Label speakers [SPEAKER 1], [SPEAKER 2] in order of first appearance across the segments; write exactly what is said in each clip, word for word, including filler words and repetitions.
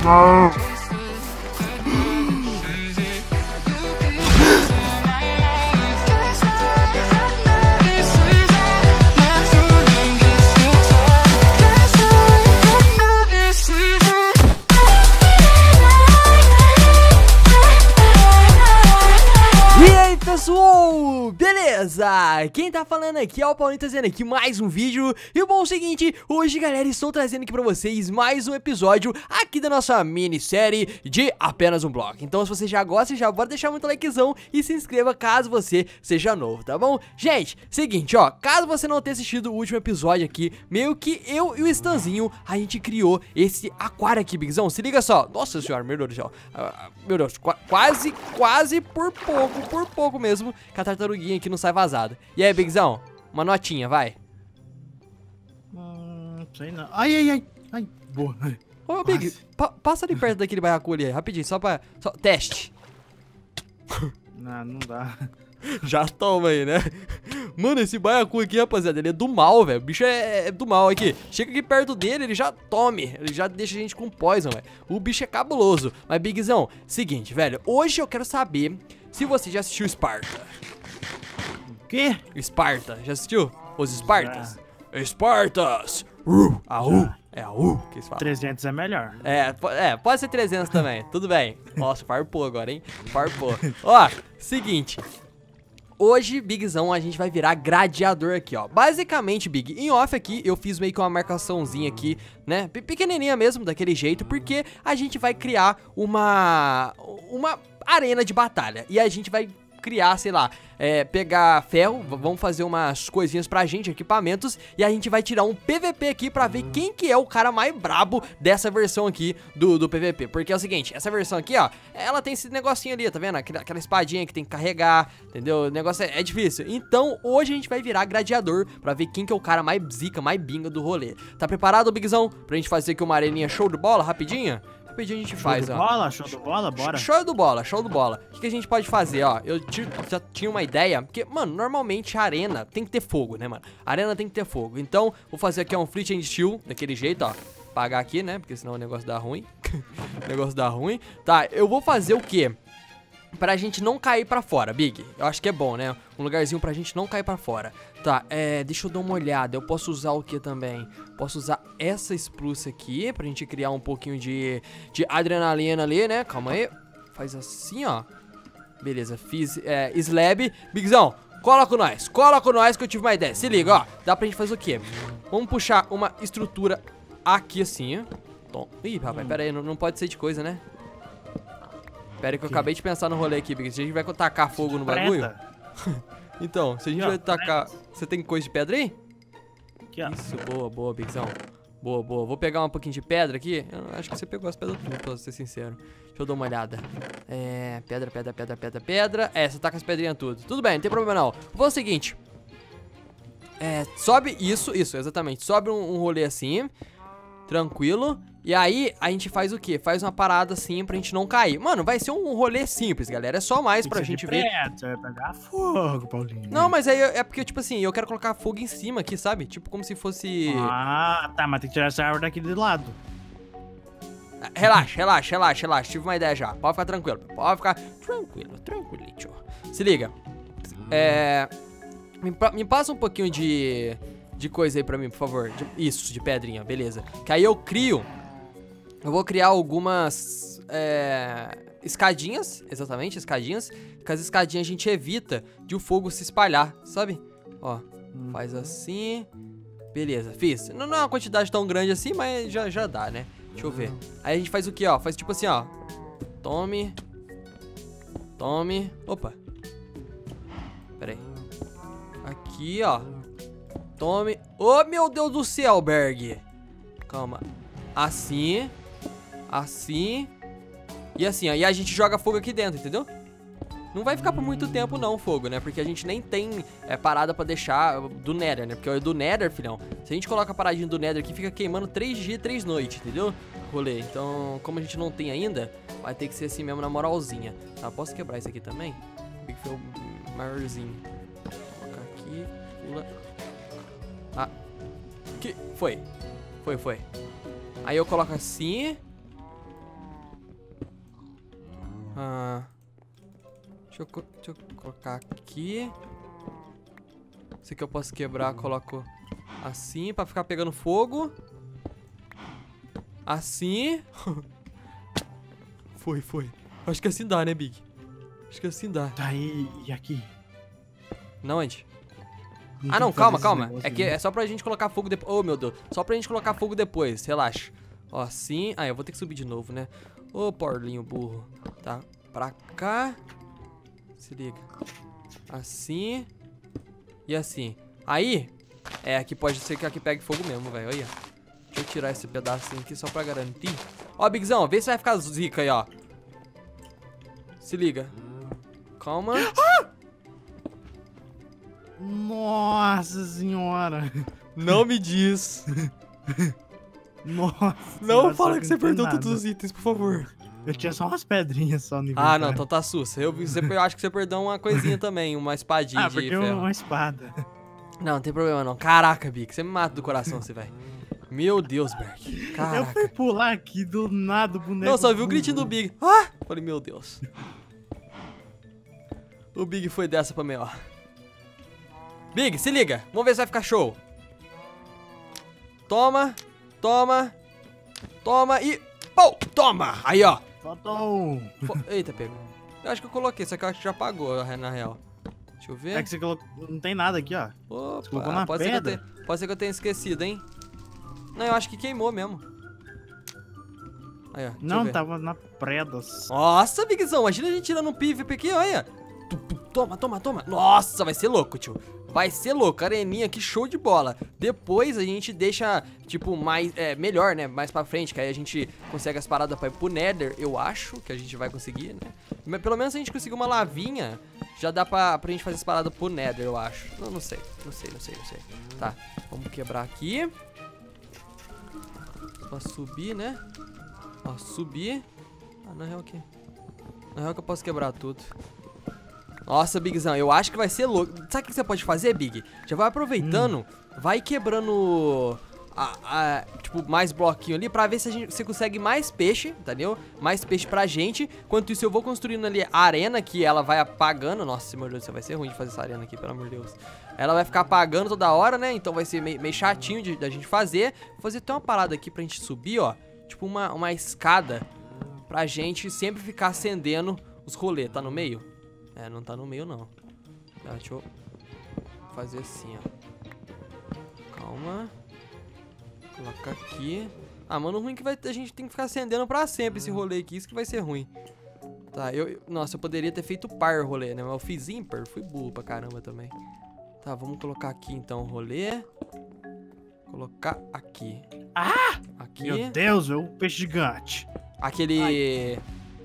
[SPEAKER 1] Pessoal, beleza? Quem tá falando aqui é o Paulinho, trazendo aqui mais um vídeo. E bom, é o seguinte, hoje galera, estou trazendo aqui pra vocês mais um episódio aqui da nossa minissérie de Apenas um Bloco. Então se você já gosta, já bora deixar muito likezão e se inscreva caso você seja novo, tá bom? Gente, seguinte, ó, caso você não tenha assistido o último episódio aqui, meio que eu e o Stanzinho, a gente criou esse aquário aqui, Bigzão. Se liga só, nossa senhora, meu Deus do céu, uh, meu Deus, qu quase, quase por pouco, por pouco mesmo, que a tartaruguinha aqui não sai vazada. E aí, Bigzão, uma notinha, vai.
[SPEAKER 2] Hum, sei não. Ai, ai, ai, ai, boa.
[SPEAKER 1] Ô, Big, pa passa ali perto daquele baiacu ali, rapidinho, só pra... Só, teste.
[SPEAKER 2] Não, não dá.
[SPEAKER 1] Já toma aí, né? Mano, esse baiacu aqui, rapaziada, ele é do mal, velho. O bicho é, é do mal aqui. Chega aqui perto dele, ele já tome. Ele já deixa a gente com poison, velho. O bicho é cabuloso. Mas, Bigzão, seguinte, velho. Hoje eu quero saber se você já assistiu Sparta.
[SPEAKER 2] O quê?
[SPEAKER 1] Sparta, já assistiu? Os Spartas? Já. Spartas! Uh, a U. É a U que eles falam.
[SPEAKER 2] trezentos é melhor.
[SPEAKER 1] É, é, pode ser trezentos também. Tudo bem. Nossa, farpou agora, hein? Farpou. Ó, seguinte. Hoje, Bigzão, a gente vai virar gladiador aqui, ó. Basicamente, Big, em off aqui, eu fiz meio que uma marcaçãozinha aqui, né? Pequenininha mesmo, daquele jeito, porque a gente vai criar uma... Uma arena de batalha. E a gente vai criar, sei lá, é, pegar ferro, vamos fazer umas coisinhas pra gente, equipamentos, e a gente vai tirar um P V P aqui pra ver quem que é o cara mais brabo dessa versão aqui do, do P V P. Porque é o seguinte, essa versão aqui, ó, ela tem esse negocinho ali, tá vendo? Aquela, aquela espadinha que tem que carregar, entendeu? O negócio é, é difícil. Então, hoje a gente vai virar gladiador pra ver quem que é o cara mais zica, mais binga do rolê. Tá preparado, Bigzão? Pra gente fazer aqui uma areninha show de bola, rapidinha? Rapidinho a gente faz,
[SPEAKER 2] show
[SPEAKER 1] ó.
[SPEAKER 2] Show do bola, show do bola, bora.
[SPEAKER 1] Show do bola, show do bola. O que, que a gente pode fazer, ó? Eu já tinha uma ideia, porque, mano, normalmente a arena tem que ter fogo, né, mano? A arena tem que ter fogo. Então, vou fazer aqui um Flint and Steel, daquele jeito, ó. Pagar aqui, né? Porque senão o negócio dá ruim. O negócio dá ruim. Tá, eu vou fazer o quê? Pra gente não cair pra fora, Big. Eu acho que é bom, né? Um lugarzinho pra gente não cair pra fora. Tá, é, deixa eu dar uma olhada. Eu posso usar o que também? Posso usar essa spruce aqui pra gente criar um pouquinho de, de adrenalina ali, né? Calma aí. Faz assim, ó. Beleza, fiz é, slab. Bigzão, cola com nós. Cola com nós que eu tive uma ideia. Se liga, ó. Dá pra gente fazer o quê? Vamos puxar uma estrutura aqui assim, ó. Tom. Ih, rapaz, pera aí. Não, não pode ser de coisa, né? Pera aí que eu acabei de pensar no rolê aqui, Big. Se a gente vai tacar fogo no bagulho... Então, se a gente vai tacar... Você tem coisa de pedra aí?
[SPEAKER 2] Aqui, ó.
[SPEAKER 1] Isso, boa, boa, Bigzão. Boa, boa. Vou pegar um pouquinho de pedra aqui. Eu acho que você pegou as pedras tudo, pra ser sincero. Deixa eu dar uma olhada. É... Pedra, pedra, pedra, pedra, pedra. É, você tá com as pedrinhas tudo. Tudo bem, não tem problema não. Vou fazer o seguinte. É, sobe isso, isso, exatamente. Sobe um, um rolê assim. Tranquilo. E aí, a gente faz o quê? Faz uma parada assim pra gente não cair. Mano, vai ser um rolê simples, galera. É só mais pra gente ver.
[SPEAKER 2] Você vai pegar fogo, Paulinho.
[SPEAKER 1] Não, mas aí é porque, tipo assim, eu quero colocar fogo em cima aqui, sabe? Tipo, como se fosse...
[SPEAKER 2] Ah, tá, mas tem que tirar essa árvore daqui do lado.
[SPEAKER 1] Relaxa, relaxa, relaxa, relaxa. Tive uma ideia já. Pode ficar tranquilo. Pode ficar tranquilo, tranquilito. Se liga. É... Me, me passa um pouquinho de... De coisa aí pra mim, por favor. De... Isso, de pedrinha, beleza. Que aí eu crio... Eu vou criar algumas é, escadinhas, exatamente, escadinhas. Com as escadinhas a gente evita de o fogo se espalhar, sabe? Ó, faz assim. Beleza, fiz. Não, não é uma quantidade tão grande assim, mas já, já dá, né? Deixa eu ver. Aí a gente faz o que, ó? Faz tipo assim, ó. Tome. Tome. Opa. Pera aí. Aqui, ó. Tome. Oh, meu Deus do céu, Berg. Calma. Assim. Assim. E assim, aí a gente joga fogo aqui dentro, entendeu? Não vai ficar por muito tempo não, fogo, né? Porque a gente nem tem é, parada pra deixar do Nether, né? Porque é do Nether, filhão. Se a gente coloca a paradinha do Nether aqui, fica queimando três dias, três noites, entendeu? Rolê. Então, como a gente não tem ainda, vai ter que ser assim mesmo na moralzinha. Tá, posso quebrar isso aqui também? Tem que ser o maiorzinho. Colocar aqui, pula. Ah. Que? Foi. Foi, foi. Aí eu coloco assim. Ah, deixa, eu, deixa eu colocar aqui. Esse aqui eu posso quebrar, coloco assim pra ficar pegando fogo. Assim. Foi, foi. Acho que assim dá, né, Big? Acho que assim dá.
[SPEAKER 2] Tá aí, e aqui?
[SPEAKER 1] Não, onde?
[SPEAKER 2] Não
[SPEAKER 1] Ah, não,
[SPEAKER 2] tem que
[SPEAKER 1] calma,
[SPEAKER 2] fazer
[SPEAKER 1] calma.
[SPEAKER 2] esse
[SPEAKER 1] É
[SPEAKER 2] negócio,
[SPEAKER 1] que
[SPEAKER 2] né?
[SPEAKER 1] é só pra gente colocar fogo depois. Oh, meu Deus. Só pra gente colocar fogo depois, relaxa. Ó, assim. Ah, eu vou ter que subir de novo, né? Ô, porlinho burro. Tá, pra cá. Se liga. Assim. E assim. Aí, é, aqui pode ser que aqui pegue fogo mesmo, velho. Olha. Deixa eu tirar esse pedacinho aqui só pra garantir. Ó, Bigzão, vê se vai ficar zica aí, ó. Se liga. Calma.
[SPEAKER 2] Nossa senhora.
[SPEAKER 1] Não me diz.
[SPEAKER 2] Nossa
[SPEAKER 1] Não
[SPEAKER 2] senhora,
[SPEAKER 1] fala
[SPEAKER 2] só
[SPEAKER 1] que você
[SPEAKER 2] não tem
[SPEAKER 1] perdeu
[SPEAKER 2] nada.
[SPEAKER 1] todos os itens, por favor.
[SPEAKER 2] Eu tinha só umas pedrinhas só no
[SPEAKER 1] Ah,
[SPEAKER 2] inventário.
[SPEAKER 1] não, então tá sussa. Eu, vi- você, eu acho que você perdeu uma coisinha também, uma espadinha
[SPEAKER 2] Ah,
[SPEAKER 1] de
[SPEAKER 2] porque
[SPEAKER 1] ferro.
[SPEAKER 2] uma espada.
[SPEAKER 1] Não, não tem problema não. Caraca, Bic, você me mata do coração, você, velho. Meu Deus, Berk.
[SPEAKER 2] Eu fui
[SPEAKER 1] Caraca.
[SPEAKER 2] pular aqui do nada, o boneco.
[SPEAKER 1] Não, só vi o gritinho do Big. Ah! Falei, meu Deus. O Big foi dessa pra mim, ó. Big, se liga. Vamos ver se vai ficar show. Toma, toma, toma e... Pô, toma! Aí, ó.
[SPEAKER 2] Faltou.
[SPEAKER 1] Fo- Eita, pegou. Eu acho que eu coloquei, só que eu acho que já apagou, na real. Deixa eu ver.
[SPEAKER 2] É que você colocou. Não tem nada aqui, ó.
[SPEAKER 1] Opa,
[SPEAKER 2] colocou na
[SPEAKER 1] pode, ser que eu
[SPEAKER 2] pedra?
[SPEAKER 1] tenha, pode ser que eu tenha esquecido, hein? Não, eu acho que queimou mesmo. Aí, ó. deixa eu
[SPEAKER 2] Não,
[SPEAKER 1] ver.
[SPEAKER 2] tava na predas.
[SPEAKER 1] Nossa, Bigzão, imagina a gente tirando um P V P aqui, olha. Tu, tu, Toma, toma, toma. Nossa, vai ser louco, tio. Vai ser louco. Areninha aqui, show de bola. Depois a gente deixa, tipo, mais... É, melhor, né? Mais pra frente, que aí a gente consegue as paradas pra ir pro Nether. Eu acho que a gente vai conseguir, né? Mas pelo menos se a gente conseguir uma lavinha, já dá pra, pra gente fazer as paradas pro Nether, eu acho. Não, não sei. Não sei, não sei, não sei. Tá, vamos quebrar aqui. Pra subir, né? Ó, subir. Ah, na real aqui. Na real que eu posso quebrar tudo. Nossa, Bigzão, eu acho que vai ser louco. Sabe o que você pode fazer, Big? Já vai aproveitando, hum. vai quebrando a, a, tipo, mais bloquinho ali pra ver se a gente, você consegue mais peixe, entendeu? Mais peixe pra gente. Enquanto isso, eu vou construindo ali a arena, que ela vai apagando. Nossa, meu Deus do céu, vai ser ruim de fazer essa arena aqui, pelo amor de Deus. Ela vai ficar apagando toda hora, né? Então vai ser meio, meio chatinho de, da gente fazer. Vou fazer até uma parada aqui pra gente subir, ó. Tipo uma, uma escada pra gente sempre ficar acendendo os rolês. Tá no meio? É, não tá no meio, não. Tá, deixa eu fazer assim, ó. Calma. Colocar aqui. Ah, mano, ruim que vai, a gente tem que ficar acendendo pra sempre esse rolê aqui. Isso que vai ser ruim. Tá, eu... Nossa, eu poderia ter feito par rolê, né? Mas eu fiz ímpar. Fui burro pra caramba também. Tá, vamos colocar aqui, então, o rolê. Colocar aqui.
[SPEAKER 2] Ah!
[SPEAKER 1] Aqui.
[SPEAKER 2] Meu Deus, é um peixe gigante.
[SPEAKER 1] Aquele... Ai,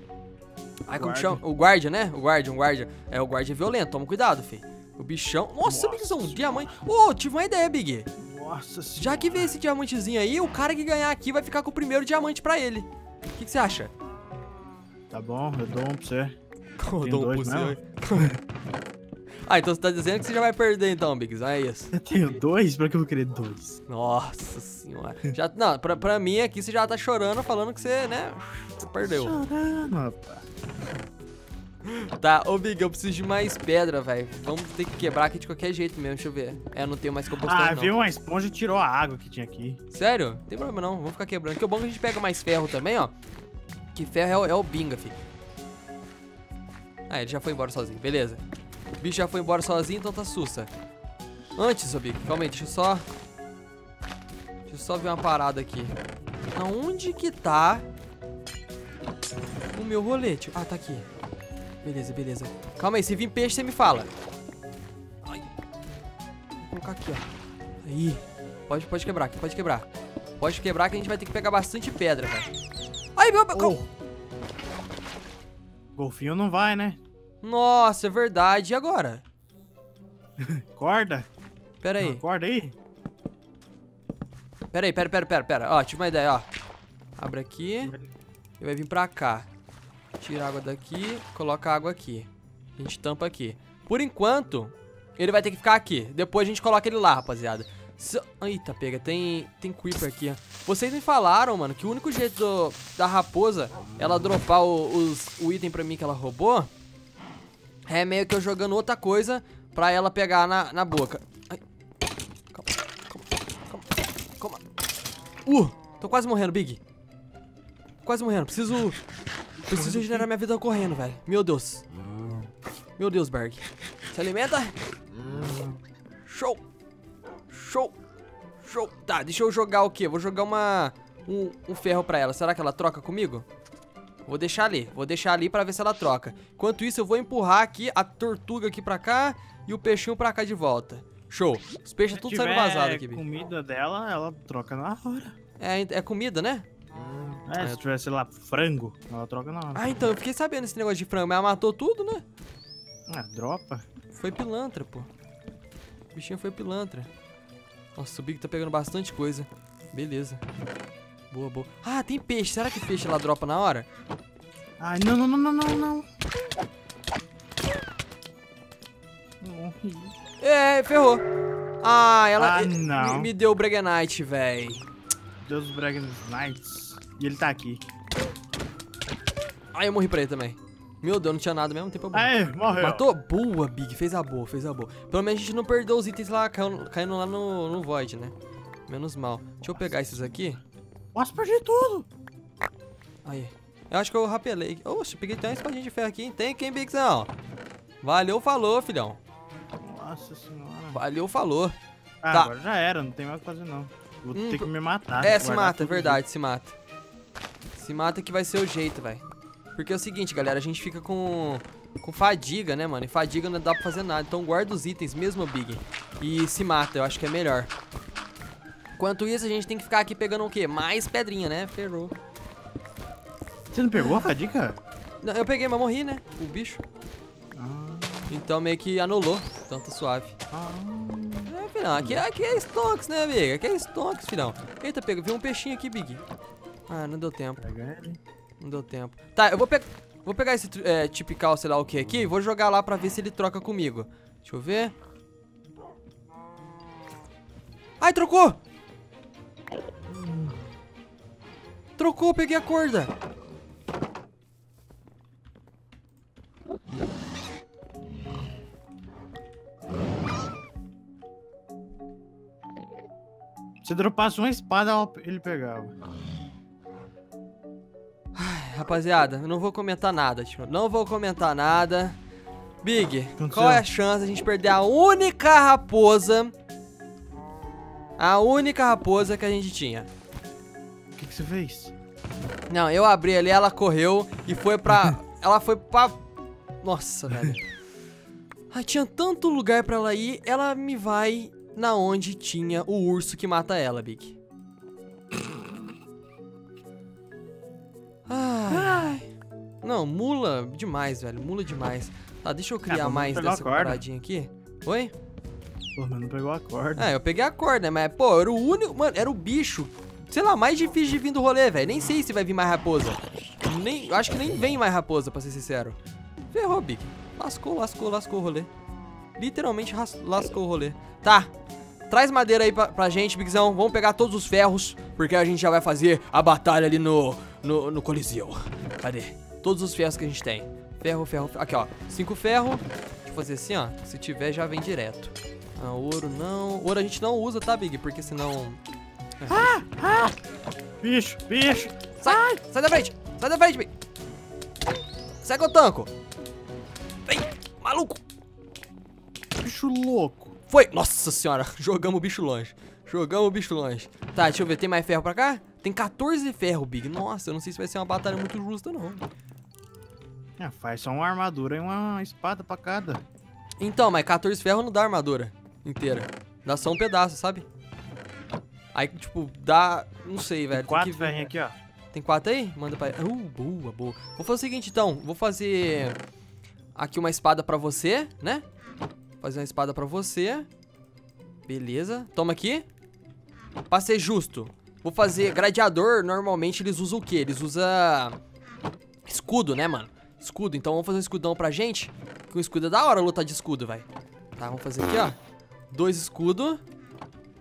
[SPEAKER 1] Ai como que
[SPEAKER 2] Guardian.
[SPEAKER 1] chama? O guardian, né? O guardian, o guardian. É, o guardian é violento, toma cuidado, filho. O bichão... Nossa,
[SPEAKER 2] Nossa
[SPEAKER 1] Bigzão, um
[SPEAKER 2] senhora.
[SPEAKER 1] diamante. Ô, oh, tive uma ideia, Big.
[SPEAKER 2] Nossa senhora.
[SPEAKER 1] Já que veio esse diamantezinho aí, o cara que ganhar aqui vai ficar com o primeiro diamante pra ele. O que, que você acha?
[SPEAKER 2] Tá bom, eu dou um pra você.
[SPEAKER 1] Eu
[SPEAKER 2] Tem
[SPEAKER 1] dou um
[SPEAKER 2] dois
[SPEAKER 1] pro
[SPEAKER 2] mesmo?
[SPEAKER 1] seu. Ah, então você tá dizendo que você já vai perder então, Bigzão, é isso.
[SPEAKER 2] Eu tenho dois? Pra que eu vou querer dois?
[SPEAKER 1] Nossa senhora. Já, não, pra, pra mim aqui você já tá chorando, falando que você, né, você perdeu.
[SPEAKER 2] Chorando, rapaz.
[SPEAKER 1] Tá, ô Big, eu preciso de mais pedra, velho. Vamos ter que quebrar aqui de qualquer jeito mesmo, deixa eu ver. É, eu não tenho mais cobblestone,
[SPEAKER 2] Ah,
[SPEAKER 1] não.
[SPEAKER 2] viu uma esponja e tirou a água que tinha aqui.
[SPEAKER 1] Sério? Não tem problema não, vamos ficar quebrando. Que é bom que a gente pega mais ferro também, ó. Que ferro é o, é o binga, fi. Ah, ele já foi embora sozinho, beleza. O bicho já foi embora sozinho, então tá sussa. Antes, ô Big, calma aí, deixa eu só... Deixa eu só ver uma parada aqui. Aonde que tá o meu rolete? Ah, tá aqui. Beleza, beleza. Calma aí, se vir peixe, você me fala. Ai. Vou colocar aqui, ó. Aí. Pode, pode quebrar aqui, pode quebrar. Pode quebrar que a gente vai ter que pegar bastante pedra, velho. Ai, meu...
[SPEAKER 2] Oh. Golfinho não vai, né?
[SPEAKER 1] Nossa, é verdade. E agora?
[SPEAKER 2] Corda?
[SPEAKER 1] Pera aí.
[SPEAKER 2] Acorda aí.
[SPEAKER 1] Pera aí, pera, pera, pera, pera. Ó, tive uma ideia, ó. Abre aqui. E vai vir pra cá. Tira a água daqui, coloca a água aqui. A gente tampa aqui. Por enquanto, ele vai ter que ficar aqui. Depois a gente coloca ele lá, rapaziada. Se... Eita, pega, tem, tem creeper aqui, ó. Vocês me falaram, mano, que o único jeito do, da raposa ela dropar o, os, o item pra mim que ela roubou é meio que eu jogando outra coisa pra ela pegar na, na boca. Ai. Calma, calma, calma, calma. Uh, tô quase morrendo, Big. Quase morrendo, preciso... Preciso regenerar minha vida correndo, velho. Meu Deus. Meu Deus, Berg. Se alimenta. Show. Show. Show. Tá, deixa eu jogar o quê? Vou jogar uma... Um, um ferro pra ela. Será que ela troca comigo? Vou deixar ali. Vou deixar ali pra ver se ela troca. Enquanto isso, eu vou empurrar aqui a tortuga aqui pra cá e o peixinho pra cá de volta. Show. Os peixes tudo saindo vazado aqui, Big.
[SPEAKER 2] Se comida dela, ela troca na hora.
[SPEAKER 1] É, é comida, né?
[SPEAKER 2] É,
[SPEAKER 1] Ah,
[SPEAKER 2] se
[SPEAKER 1] eu-
[SPEAKER 2] tivesse, sei lá, frango, ela troca na hora.
[SPEAKER 1] Ah, então, eu fiquei sabendo esse negócio de frango, mas ela matou tudo, né?
[SPEAKER 2] Ah, dropa.
[SPEAKER 1] Foi pilantra, pô. O bichinho foi pilantra. Nossa, o Big tá pegando bastante coisa. Beleza. Boa, boa. Ah, tem peixe. Será que peixe ela dropa na hora?
[SPEAKER 2] Ai, não, não, não, não, não, não. Morri.
[SPEAKER 1] É, ferrou. Ah, ela
[SPEAKER 2] Ah,
[SPEAKER 1] eh,
[SPEAKER 2] não.
[SPEAKER 1] Me, me deu o Breganite, véi.
[SPEAKER 2] Deus dos Dragon Knights. E ele tá aqui.
[SPEAKER 1] Ai, eu morri pra ele também. Meu Deus, não tinha nada mesmo, tempo bom.
[SPEAKER 2] Aê, morreu.
[SPEAKER 1] Matou? Boa, Big. Fez a boa, fez a boa. Pelo menos a gente não perdeu os itens lá, caindo, caindo lá no, no Void, né? Menos mal. Deixa eu pegar esses aqui.
[SPEAKER 2] Nossa, perdi tudo.
[SPEAKER 1] Aí. Eu acho que eu rapelei. Oxe, peguei até uma espadinha de ferro aqui, hein? Tem quem, Bigzão? Valeu, falou, filhão.
[SPEAKER 2] Nossa senhora.
[SPEAKER 1] Valeu, falou.
[SPEAKER 2] Ah,
[SPEAKER 1] Tá.
[SPEAKER 2] agora já era, não tem mais o que fazer não. Vou
[SPEAKER 1] Hum,
[SPEAKER 2] ter que me matar.
[SPEAKER 1] É, se
[SPEAKER 2] guardar
[SPEAKER 1] mata, é
[SPEAKER 2] tudo
[SPEAKER 1] verdade, se mata. Se mata que vai ser o jeito, velho. Porque é o seguinte, galera, a gente fica com, com fadiga, né, mano? E fadiga não dá pra fazer nada. Então guarda os itens mesmo, Big. E se mata, eu acho que é melhor. Enquanto isso, a gente tem que ficar aqui pegando o quê? Mais pedrinha, né? Ferrou.
[SPEAKER 2] aqui. Você não pegou a fadiga?
[SPEAKER 1] Não, eu peguei, mas morri, né? O bicho.
[SPEAKER 2] Ah,
[SPEAKER 1] Então meio que anulou. Então tá suave.
[SPEAKER 2] ah.
[SPEAKER 1] É, filhão, aqui, aqui é Stonks, né, Big? Aqui é Stonks, filhão. Eita, pega, viu um peixinho aqui, Big. Ah, não deu tempo.
[SPEAKER 2] Pega ele.
[SPEAKER 1] Não deu tempo. Tá, eu vou, pe vou pegar esse é, tipical, sei lá o que aqui, e vou jogar lá pra ver se ele troca comigo. Deixa eu ver. Ai, trocou! Trocou, peguei a corda.
[SPEAKER 2] Se dropasse uma espada, ela- ele pegava.
[SPEAKER 1] Rapaziada, eu não vou comentar nada, tipo, não vou comentar nada. Big,
[SPEAKER 2] aconteceu?
[SPEAKER 1] qual é a chance de a gente perder a única raposa? A única raposa que a gente tinha.
[SPEAKER 2] O que, que você fez?
[SPEAKER 1] Não, eu abri ali, ela correu e foi pra... ela foi pra... Nossa, velho. Ai, tinha tanto lugar pra ela ir, ela me vai na onde tinha o urso que mata ela, Big. Ai. Não, mula demais, velho. Mula demais. Tá, deixa eu criar
[SPEAKER 2] vamos
[SPEAKER 1] mais
[SPEAKER 2] pegar a
[SPEAKER 1] dessa
[SPEAKER 2] corda.
[SPEAKER 1] paradinha aqui. Oi?
[SPEAKER 2] Pô, mas não pegou a corda.
[SPEAKER 1] É, eu peguei a corda, né? Mas, pô, era o único... Mano, era o bicho, sei lá, mais difícil de vir do rolê, velho. Nem sei se vai vir mais raposa. Nem, acho que nem vem mais raposa, pra ser sincero. Ferrou, Big. Lascou, lascou, lascou o rolê. Literalmente ras- lascou o rolê. Tá. Traz madeira aí pra, pra gente, Bigzão. Vamos pegar todos os ferros, porque a gente já vai fazer a batalha ali no, no, no Coliseu. Cadê? Todos os ferros que a gente tem. Ferro, ferro, ferro. Aqui, ó. Cinco ferros. Deixa eu fazer assim, ó. Se tiver, já vem direto. Ah, ouro não. Ouro a gente não usa, tá, Big? Porque senão...
[SPEAKER 2] Bicho, bicho.
[SPEAKER 1] Sai! Sai da frente! Sai da frente, Big! Sai que eu tanco! Vem! Maluco!
[SPEAKER 2] Bicho louco.
[SPEAKER 1] Foi! Nossa senhora! Jogamos o bicho longe. Jogamos o bicho longe. Tá, deixa eu ver. Tem mais ferro pra cá? Tem quatorze ferro, Big. Nossa, eu não sei se vai ser uma batalha muito justa, não.
[SPEAKER 2] É, faz só uma armadura e uma espada pra cada.
[SPEAKER 1] Então, mas quatorze ferro não dá armadura inteira. Dá só um pedaço, sabe? Aí, tipo, dá... Não sei, velho. Tem
[SPEAKER 2] Quatro
[SPEAKER 1] que ver.
[SPEAKER 2] ferrinhos aqui, ó.
[SPEAKER 1] Tem quatro aí? Manda pra... Uh, boa, boa. Vou fazer o seguinte, então. Vou fazer aqui uma espada pra você, né? Fazer uma espada pra você. Beleza. Toma aqui. Pra ser justo. Vou fazer... Gladiador, normalmente, eles usam o quê? Eles usam... Escudo, né, mano? Escudo. Então, vamos fazer um escudão pra gente. Que um escudo é da hora lutar de escudo, vai. Tá, vamos fazer aqui, ó. Dois escudos.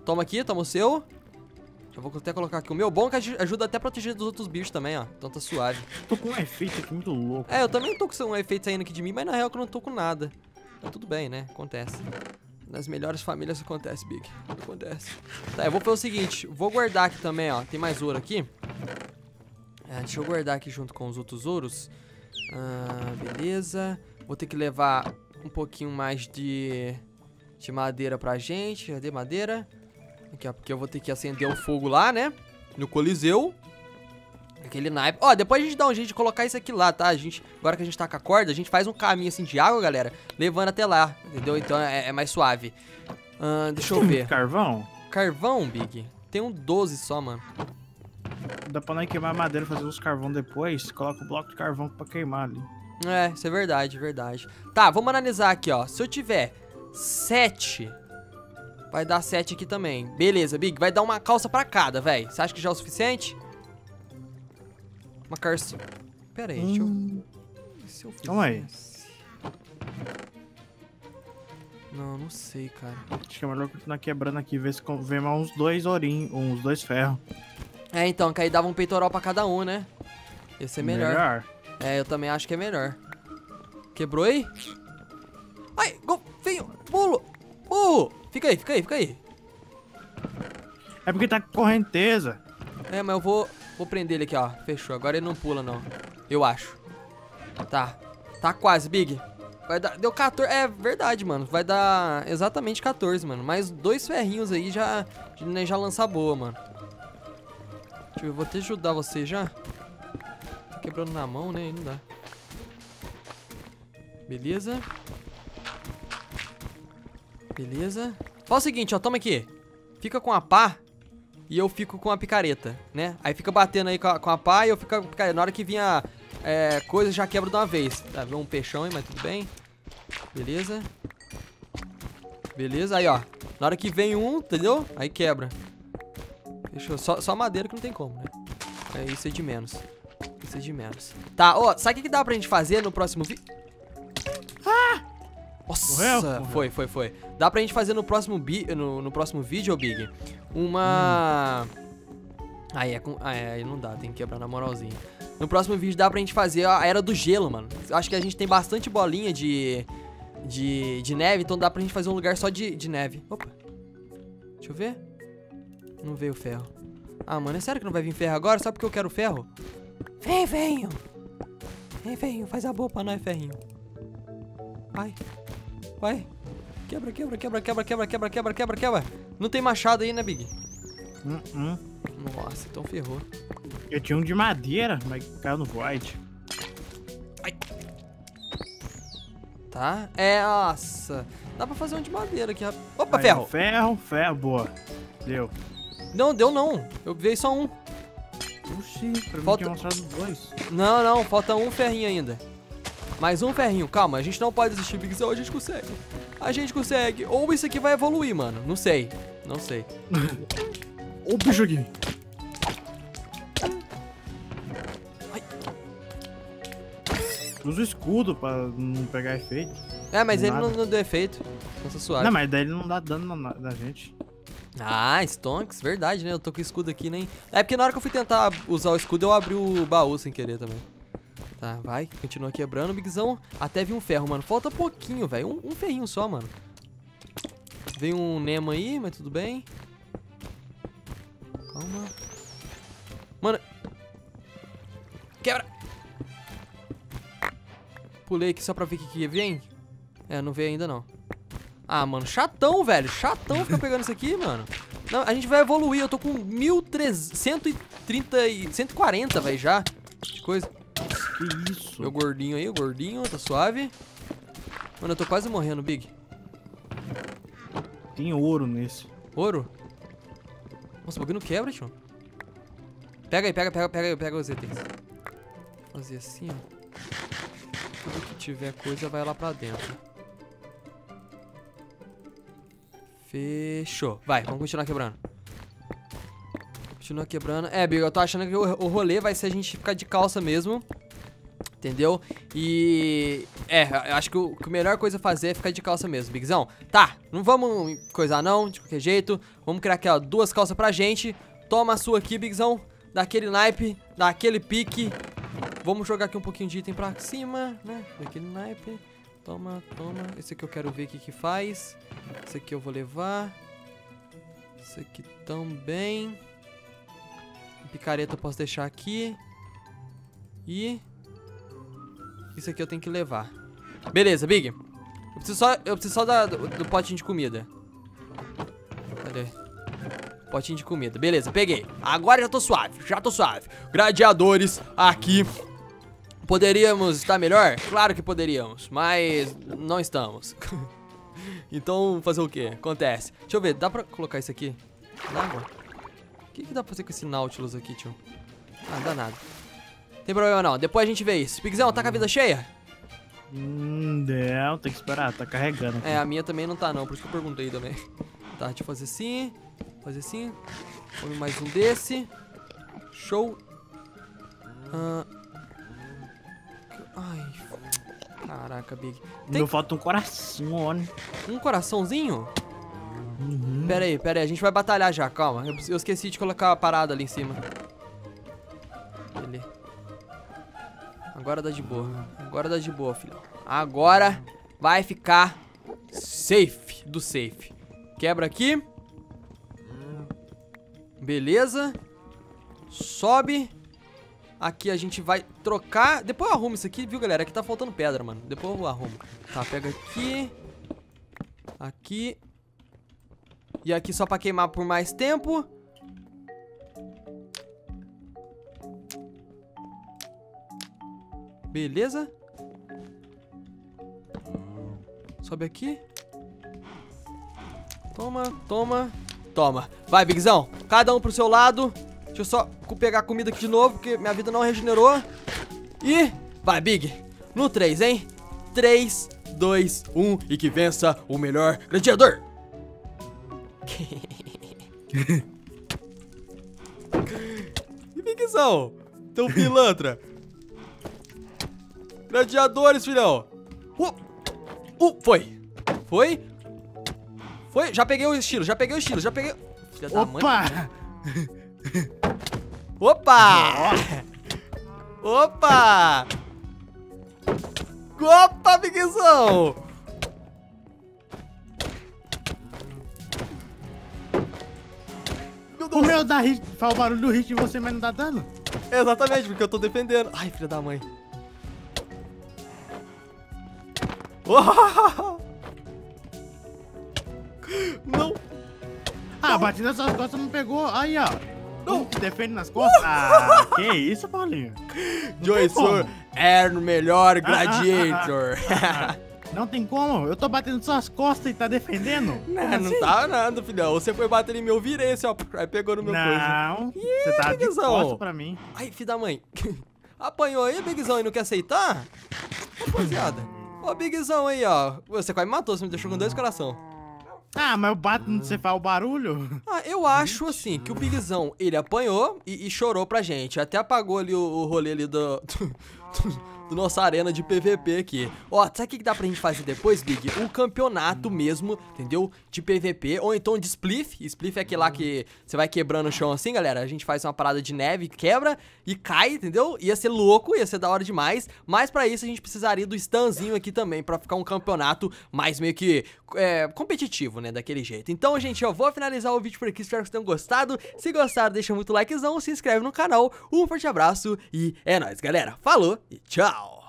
[SPEAKER 1] Toma aqui, toma o seu. Já vou até colocar aqui o meu. Bom que ajuda até a proteger dos outros bichos também, ó. Então tá suave.
[SPEAKER 2] Tô com um efeito aqui muito louco.
[SPEAKER 1] É, eu também tô com um efeito saindo aqui de mim, mas na real que eu não tô com nada. Tá tudo bem, né? Acontece. Nas melhores famílias acontece, Big. Acontece. Tá, eu vou fazer o seguinte. Vou guardar aqui também, ó. Tem mais ouro aqui. É, deixa eu guardar aqui junto com os outros ouros. Ah, beleza. Vou ter que levar um pouquinho mais de, de madeira pra gente. Cadê madeira? Aqui, ó. Porque eu vou ter que acender o fogo lá, né? No Coliseu. Aquele naipe. Ó, depois a gente dá um jeito de colocar isso aqui lá, tá? A gente, agora que a gente tá com a corda, a gente faz um caminho assim de água, galera, levando até lá, entendeu? Então é, é mais suave. Ah, deixa eu ver.
[SPEAKER 2] Carvão?
[SPEAKER 1] Carvão, Big? Tem um doze só, mano.
[SPEAKER 2] Dá pra nós queimar a madeira, fazer os carvão depois. Coloca o bloco de carvão pra queimar ali.
[SPEAKER 1] É, isso é verdade, verdade. Tá, vamos analisar aqui, ó. Se eu tiver sete, vai dar sete aqui também. Beleza, Big, vai dar uma calça pra cada, velho. Você acha que já é o suficiente? Uma calça... Pera aí, deixa eu...
[SPEAKER 2] Hum.
[SPEAKER 1] Se eu
[SPEAKER 2] Calma aí.
[SPEAKER 1] fizesse... Não, não sei, cara.
[SPEAKER 2] Acho que é melhor continuar quebrando aqui, ver se vem mais uns dois ourinhos, uns dois ferros.
[SPEAKER 1] É, então, que aí dava um peitoral pra cada um, né? Ia ser melhor.
[SPEAKER 2] Melhor.
[SPEAKER 1] É, eu também acho que é melhor. Quebrou aí? Ai, golfinho, pulo, burro. Fica aí, fica aí, fica aí.
[SPEAKER 2] É porque tá com correnteza.
[SPEAKER 1] É, mas eu vou, vou prender ele aqui, ó. Fechou, agora ele não pula, não. Eu acho. Tá, tá quase, Big. Vai dar, deu quatorze, é verdade, mano. Vai dar exatamente quatorze, mano. Mais dois ferrinhos aí já, já, já lança boa, mano. Deixa eu ver, vou até ajudar você já. Tá quebrando na mão, né? Aí não dá. Beleza. Beleza. Fala o seguinte, ó. Toma aqui. Fica com a pá e eu fico com a picareta, né? Aí fica batendo aí com a, com a pá e eu fico com a picareta. Na hora que vinha é, coisa, já quebra de uma vez. Tá, veio um peixão aí, mas tudo bem. Beleza. Beleza, aí, ó. Na hora que vem um, entendeu? Aí quebra. Fechou. Só, só madeira que não tem como, né? É isso é de menos. Isso é de menos. Tá, ó, sabe o que, que dá pra gente fazer no próximo vídeo? Ah! Nossa,
[SPEAKER 2] Morreu? Morreu.
[SPEAKER 1] foi, foi, foi. Dá pra gente fazer no próximo, bi no, no próximo vídeo, ô Big, uma... Hum. Aí é com... Ah, é, aí não dá, tem que quebrar na moralzinha. No próximo vídeo dá pra gente fazer a Era do Gelo, mano. Acho que a gente tem bastante bolinha de... De, de neve, então dá pra gente fazer um lugar só de, de neve. Opa. Deixa eu ver. Não veio ferro. Ah, mano, é sério que não vai vir ferro agora? Só porque eu quero ferro? Vem, venho. Vem, venho. Faz a boa pra nós, ferrinho. Vai. Vai. Quebra, quebra, quebra, quebra, quebra, quebra, quebra, quebra, quebra. Não tem machado aí, né, Big?
[SPEAKER 2] Hum, hum.
[SPEAKER 1] Nossa, então ferrou.
[SPEAKER 2] Eu tinha um de madeira, mas caiu no void.
[SPEAKER 1] Ai. Tá? É, nossa. Dá pra fazer um de madeira aqui. Opa,
[SPEAKER 2] Aí,
[SPEAKER 1] ferro.
[SPEAKER 2] Ferro, ferro, boa. Deu.
[SPEAKER 1] Não, deu não. Eu vi só um.
[SPEAKER 2] Oxi, pra
[SPEAKER 1] Falta-
[SPEAKER 2] mim tinha mostrado dois.
[SPEAKER 1] Não, não. Falta um ferrinho ainda. Mais um ferrinho. Calma, a gente não pode desistir, Big. A gente consegue. A gente consegue. Ou isso aqui vai evoluir, mano. Não sei. Não sei.
[SPEAKER 2] Ô, o bicho aqui. Usa o escudo pra não pegar efeito.
[SPEAKER 1] É, mas ele
[SPEAKER 2] Nada.
[SPEAKER 1] não, não deu efeito. Nossa, suave.
[SPEAKER 2] Não, mas daí ele não dá dano na, na gente.
[SPEAKER 1] Ah, Stonks, verdade, né? Eu tô com o escudo aqui, nem... É porque na hora que eu fui tentar usar o escudo, eu abri o baú sem querer também. Tá, vai. Continua quebrando, Bigzão. Até vi um ferro, mano. Falta pouquinho, velho. Um, um ferrinho só, mano. Veio um Nemo aí, mas tudo bem. Calma. Mano. Quebra. Pulei aqui só pra ver o que, que vem. É, não veio ainda não. Ah, mano, chatão, velho. Chatão ficar pegando isso aqui, mano. Não, a gente vai evoluir. Eu tô com mil trezentos e trinta e cento e quarenta, velho, já. Que coisa.
[SPEAKER 2] Que isso?
[SPEAKER 1] Meu gordinho aí, o gordinho, tá suave. Mano, eu tô quase morrendo, Big.
[SPEAKER 2] Tem ouro nesse.
[SPEAKER 1] Ouro? Nossa, o bagulho não quebra, tio. Pega aí, pega, pega, pega aí, pega os itens. Vou fazer assim, ó. Tudo que tiver coisa vai lá pra dentro. Fechou. Vai, vamos continuar quebrando. Continua quebrando. É, Big, eu tô achando que o, o rolê vai ser a gente ficar de calça mesmo. Entendeu? E... É, eu acho que, o, que a melhor coisa a fazer é ficar de calça mesmo, Bigzão. Tá, não vamos coisar não, de qualquer jeito. Vamos criar aqui, ó, duas calças pra gente. Toma a sua aqui, Bigzão. Daquele naipe, daquele pique. Vamos jogar aqui um pouquinho de item pra cima, né? Daquele naipe. Toma, toma. Esse aqui eu quero ver o que que faz. Esse aqui eu vou levar. Esse aqui também. Picareta eu posso deixar aqui. E... isso aqui eu tenho que levar. Beleza, Big. Eu preciso só, eu preciso só da, do, do potinho de comida. Cadê? Potinho de comida. Beleza, peguei. Agora já tô suave, já tô suave. Gladiadores aqui. Poderíamos estar melhor? Claro que poderíamos, mas não estamos. Então, fazer o que? Acontece. Deixa eu ver, dá pra colocar isso aqui? Dá, agora. O que, que dá pra fazer com esse Nautilus aqui, tio? Ah, não dá nada. Tem problema não, depois a gente vê isso. Pigzão, tá com a vida cheia?
[SPEAKER 2] Hum, não, tem que esperar, tá carregando aqui.
[SPEAKER 1] É, a minha também não tá não, por isso que eu perguntei também. Tá, deixa eu fazer assim. Fazer assim. Come mais um desse. Show. Ah. Ai. Caraca, Big. Tem...
[SPEAKER 2] Meu falta um coração, olha.
[SPEAKER 1] Um coraçãozinho?
[SPEAKER 2] Uhum.
[SPEAKER 1] Pera aí, pera aí, a gente vai batalhar já, calma. Eu, eu esqueci de colocar a parada ali em cima. Ele. Agora dá de boa. Agora dá de boa, filhão. Agora vai ficar safe do safe. Quebra aqui. Beleza. Sobe. Aqui a gente vai trocar. Depois eu arrumo isso aqui, viu, galera? Aqui tá faltando pedra, mano. Depois eu arrumo. Tá, pega aqui. Aqui. E aqui só pra queimar por mais tempo. Beleza. Sobe aqui. Toma, toma, toma. Vai, Bigzão. Cada um pro seu lado. Deixa eu só pegar a comida aqui de novo, porque minha vida não regenerou. E vai, Big. No três, hein? três, dois, um. E que vença o melhor gladiador. E Bigzão? Teu pilantra. Gladiadores, filhão. Uh, uh, foi. Foi. Foi. Já peguei o estilo, já peguei o estilo, já peguei... Filha da mãe.
[SPEAKER 2] Opa!
[SPEAKER 1] Opa! Opa! Opa, Bigzão!
[SPEAKER 2] O meu dá hit, faz o barulho do hit e você mas não dá dano?
[SPEAKER 1] Exatamente, porque eu tô defendendo. Ai, filha da mãe. Oh! Não.
[SPEAKER 2] Ah,
[SPEAKER 1] não.
[SPEAKER 2] bati nas suas costas, não pegou. Aí, ó. Não, que defende nas costas. Ah, que isso, Paulinho?
[SPEAKER 1] Joycer é o melhor gladiator.
[SPEAKER 2] Não tem como. Eu tô batendo suas costas e tá defendendo?
[SPEAKER 1] Não, não assim? Tá nada, filhão. Você foi bater em mim, eu virei assim, ó. Aí pegou no meu coisa.
[SPEAKER 2] Não, você tá de costas pra mim.
[SPEAKER 1] Ai, filho da mãe. Apanhou aí, Bigzão, e não quer aceitar? Rapaziada. Ó, Bigzão aí, ó. Você quase me matou, você me deixou com dois coração.
[SPEAKER 2] Ah, mas eu bato no você faz o barulho?
[SPEAKER 1] Ah, eu acho assim, que o Bigzão, ele apanhou e, e chorou pra gente. Até apagou ali o, o rolê ali do... do, do do nossa arena de P V P aqui. Ó, sabe o que, que dá pra gente fazer depois, Big? Um campeonato mesmo, entendeu? De P V P, ou então de Spliff. Spliff é aquele lá que você vai quebrando o chão assim, galera. A gente faz uma parada de neve, quebra e cai, entendeu? Ia ser louco, ia ser da hora demais. Mas pra isso a gente precisaria do stunzinho aqui também, pra ficar um campeonato mais meio que é, competitivo, né? Daquele jeito. Então, gente, eu vou finalizar o vídeo por aqui. Espero que vocês tenham gostado. Se gostaram, deixa muito likezão, se inscreve no canal. Um forte abraço e é nóis, galera. Falou e tchau!